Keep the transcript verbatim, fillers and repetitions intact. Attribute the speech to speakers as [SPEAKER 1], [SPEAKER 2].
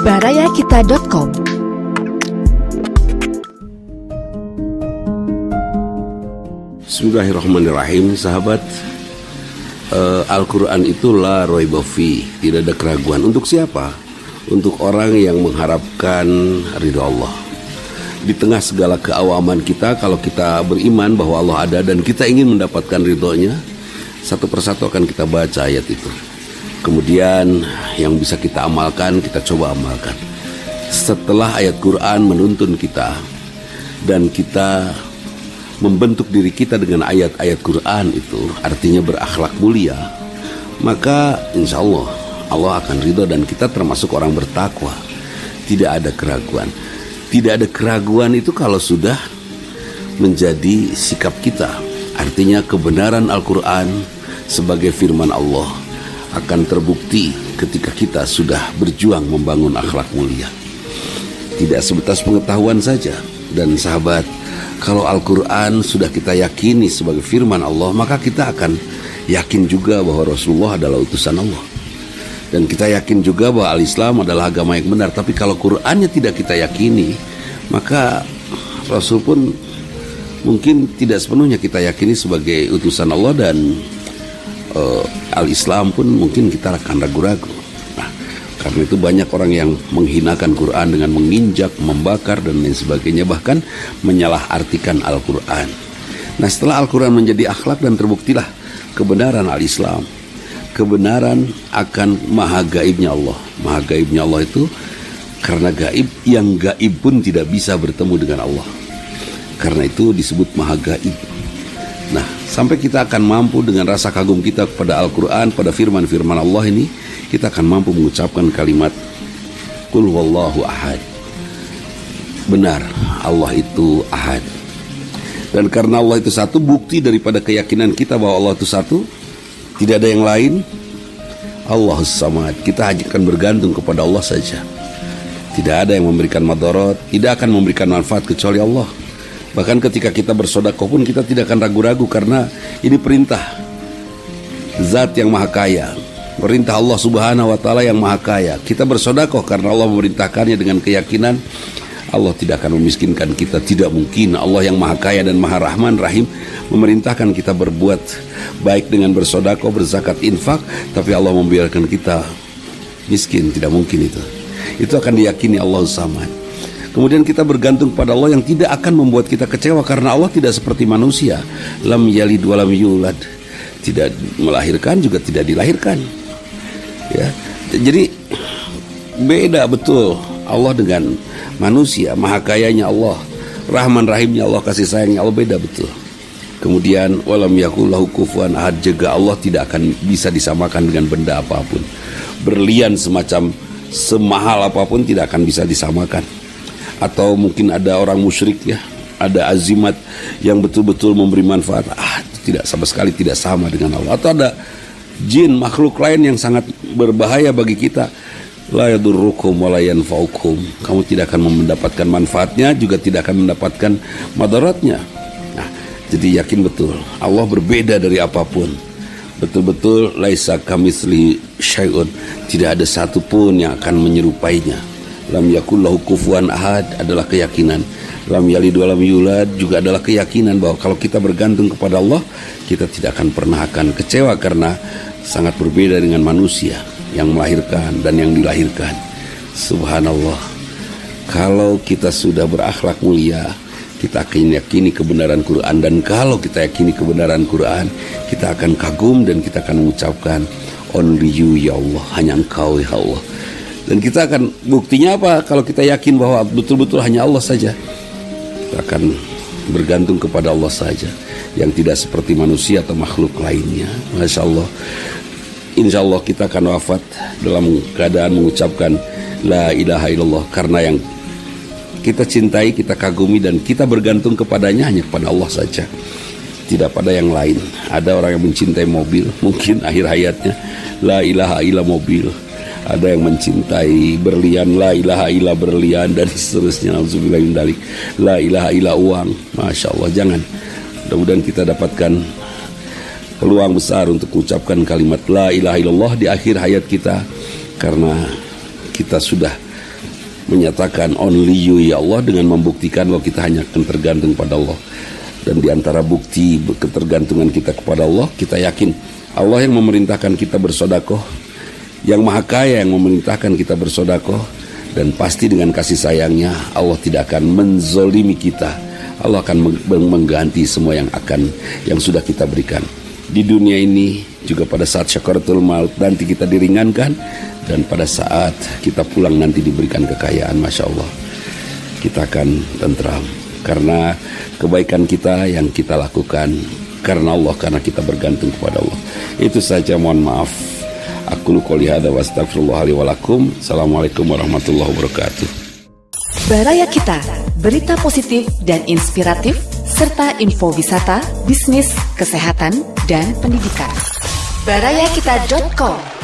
[SPEAKER 1] barayakita titik com.
[SPEAKER 2] Bismillahirrahmanirrahim, sahabat. uh, Al-Quran itu la raiba fi, tidak ada keraguan. Untuk siapa? Untuk orang yang mengharapkan ridho Allah. Di tengah segala keawaman kita, kalau kita beriman bahwa Allah ada dan kita ingin mendapatkan ridhonya, satu persatu akan kita baca ayat itu. Kemudian yang bisa kita amalkan, kita coba amalkan. Setelah ayat Quran menuntun kita dan kita membentuk diri kita dengan ayat-ayat Quran itu, artinya berakhlak mulia, maka insya Allah Allah akan ridho dan kita termasuk orang bertakwa. Tidak ada keraguan. Tidak ada keraguan itu kalau sudah menjadi sikap kita. Artinya kebenaran Al-Quran sebagai firman Allah akan terbukti ketika kita sudah berjuang membangun akhlak mulia. Tidak sebatas pengetahuan saja. Dan sahabat, kalau Al-Quran sudah kita yakini sebagai firman Allah, maka kita akan yakin juga bahwa Rasulullah adalah utusan Allah. Dan kita yakin juga bahwa Al-Islam adalah agama yang benar. Tapi kalau Qurannya tidak kita yakini, maka Rasul pun mungkin tidak sepenuhnya kita yakini sebagai utusan Allah. Dan uh, Al-Islam pun mungkin kita akan ragu-ragu. Nah, karena itu banyak orang yang menghinakan Quran dengan menginjak, membakar dan lain sebagainya, bahkan menyalahartikan Al-Quran. Nah, setelah Al-Quran menjadi akhlak dan terbuktilah kebenaran Al-Islam, kebenaran akan maha gaibnya Allah. Maha gaibnya Allah itu karena gaib, yang gaib pun tidak bisa bertemu dengan Allah. Karena itu disebut maha gaib. Nah, sampai kita akan mampu dengan rasa kagum kita kepada Al-Quran, pada firman-firman Allah ini, kita akan mampu mengucapkan kalimat Qul huwallahu ahad. Benar, Allah itu ahad. Dan karena Allah itu satu, bukti daripada keyakinan kita bahwa Allah itu satu, tidak ada yang lain. Allahus samad, kita hanya akan bergantung kepada Allah saja. Tidak ada yang memberikan madarat, tidak akan memberikan manfaat kecuali Allah. Bahkan ketika kita bersedekah pun kita tidak akan ragu-ragu, karena ini perintah Zat yang maha kaya, perintah Allah subhanahu wa ta'ala yang maha kaya. Kita bersedekah karena Allah memerintahkannya dengan keyakinan Allah tidak akan memiskinkan kita. Tidak mungkin. Allah yang maha kaya dan maha rahman rahim memerintahkan kita berbuat baik dengan bersedekah, berzakat, infak, tapi Allah membiarkan kita miskin. Tidak mungkin itu. Itu akan diyakini Allah samad. Kemudian kita bergantung pada Allah yang tidak akan membuat kita kecewa, karena Allah tidak seperti manusia. Lam yalid wa lam yulad. Tidak melahirkan juga tidak dilahirkan. Ya. Jadi beda betul Allah dengan manusia. Maha kayanya Allah, rahman rahimnya Allah, kasih sayangnya Allah, beda betul. Kemudian walam yakul lahu kufuwan ahad, juga Allah tidak akan bisa disamakan dengan benda apapun. Berlian semacam semahal apapun tidak akan bisa disamakan. Atau mungkin ada orang musyrik ya, ada azimat yang betul-betul memberi manfaat, ah itu tidak, sama sekali tidak sama dengan Allah. Atau ada jin, makhluk lain yang sangat berbahaya bagi kita, la yadurrukum wa la yanfa'ukum, kamu tidak akan mendapatkan manfaatnya, juga tidak akan mendapatkan madaratnya. Nah, jadi yakin betul Allah berbeda dari apapun. Betul-betul laisa kamitsli syai'un, tidak ada satu pun yang akan menyerupainya. Lam yakul lahu kufuwan ahad adalah keyakinan. Lam yalid wa lam yulad juga adalah keyakinan bahwa kalau kita bergantung kepada Allah, kita tidak akan pernah akan kecewa, karena sangat berbeda dengan manusia yang melahirkan dan yang dilahirkan. Subhanallah. Kalau kita sudah berakhlak mulia, kita akan yakini kebenaran Quran. Dan kalau kita yakini kebenaran Quran, kita akan kagum dan kita akan mengucapkan only you ya Allah, hanya Engkau ya Allah. Dan kita akan, buktinya apa? Kalau kita yakin bahwa betul-betul hanya Allah saja, kita akan bergantung kepada Allah saja, yang tidak seperti manusia atau makhluk lainnya. Masya Allah. Insya Allah kita akan wafat dalam keadaan mengucapkan la ilaha illallah, karena yang kita cintai, kita kagumi, dan kita bergantung kepadanya hanya kepada Allah saja, tidak pada yang lain. Ada orang yang mencintai mobil, mungkin akhir hayatnya la ilaha illa mobil. Ada yang mencintai berlian, la ilaha illa berlian, dan seterusnya. Nauzubillah min dzalik. La ilaha illa uang. Masya Allah, jangan. Mudah-mudahan kita dapatkan peluang besar untuk mengucapkan kalimat la ilaha illallah di akhir hayat kita, karena kita sudah menyatakan only you ya Allah, dengan membuktikan bahwa kita hanya akan tergantung pada Allah. Dan di antara bukti ketergantungan kita kepada Allah, kita yakin Allah yang memerintahkan kita bersedekah, yang Maha Kaya yang memerintahkan kita bersedekah, dan pasti dengan kasih sayangnya Allah tidak akan menzolimi kita. Allah akan mengganti semua yang akan yang sudah kita berikan di dunia ini, juga pada saat syakaratul maut nanti kita diringankan, dan pada saat kita pulang nanti diberikan kekayaan. Masya Allah, kita akan tentram karena kebaikan kita yang kita lakukan karena Allah, karena kita bergantung kepada Allah. Itu saja, mohon maaf. Aku qouli hadza wa astaghfirullah li wa lakum. Assalamualaikum warahmatullahi wabarakatuh.
[SPEAKER 1] Baraya Kita, berita positif dan inspiratif, serta info wisata, bisnis, kesehatan, dan pendidikan. baraya kita dot com